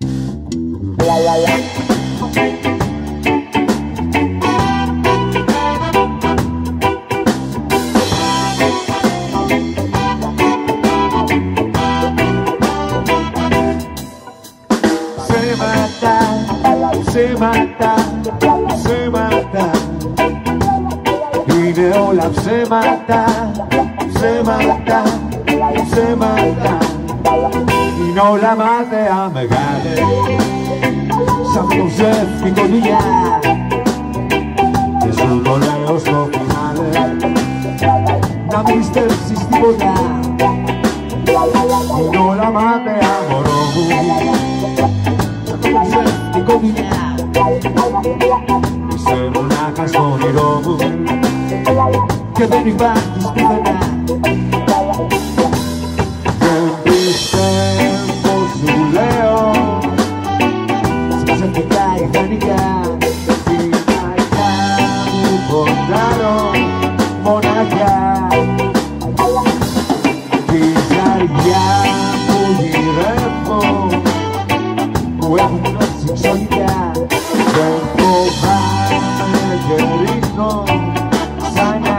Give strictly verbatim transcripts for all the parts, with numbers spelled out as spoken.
Ψέματα, ψέματα, είναι όλα ψέματα, ψέματα, ψέματα, είναι όλα μάταια μεγάλε, σ' αυτό το ψεύτικο δουλειά, και σου το λέω στο φινάλε, να μην πιστέψεις τίποτα, είναι όλα μάταια μωρό μου, σ' αυτό το ψεύτικο δουλειά. Είσαι μονάχα στο όνειρό μου και δεν υπάρχεις πουθενά. Δεν πιστεύω σου λέω σε ψευτικά ιδανικά, την αγιά μου ποντάρω μοναχιά, τη ζαριά που γυρεύω που έχουν πλώσει ξωνικά. Δεν φοβάμαι και ρίχνω ξανά.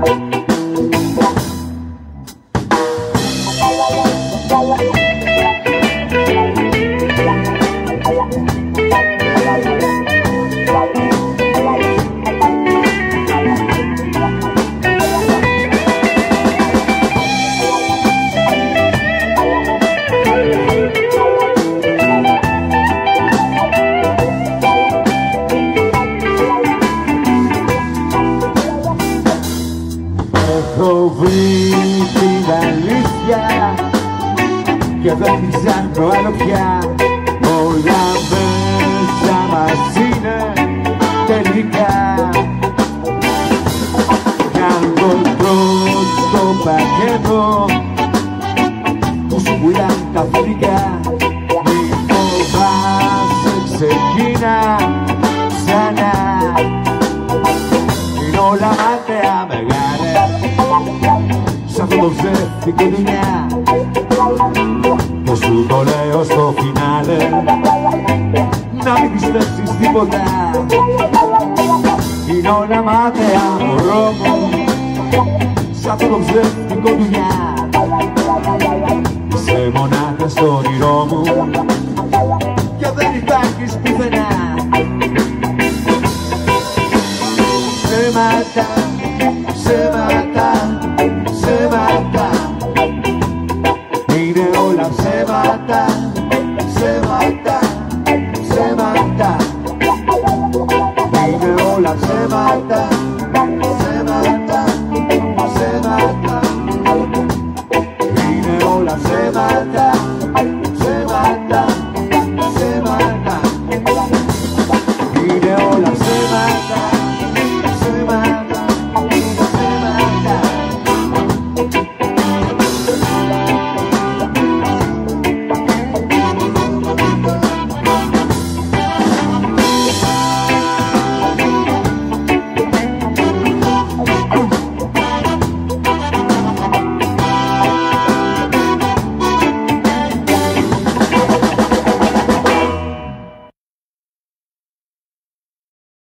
Έχω βρει την αλήθεια και δεν την ψάχνω άλλο πια. Όλα μέσα μας είναι τελικά. Κάνω το πακέτο που σου πουλάν τα φιλικά. Μη φοβάσαι, ξεκίνα ξανά. Είναι όλα μάταια μεγάλε, σ' αυτό το ψεύτικο δουλειά, και σου το λέω στο φινάλε, να μην πιστέψεις τίποτα. Είναι όλα μάταια μωρό μου, σ' αυτό το ψεύτικο δουλειά. Είσαι μονάχα στο όνειρό μου και δεν υπάρχεις πουθενά. Ψέματα, ψέματα, ψέματα, είναι όλα ψέματα, ψέματα, ψέματα, είναι όλα ψέματα, ψέματα, ψέματα, είναι όλα ψέματα.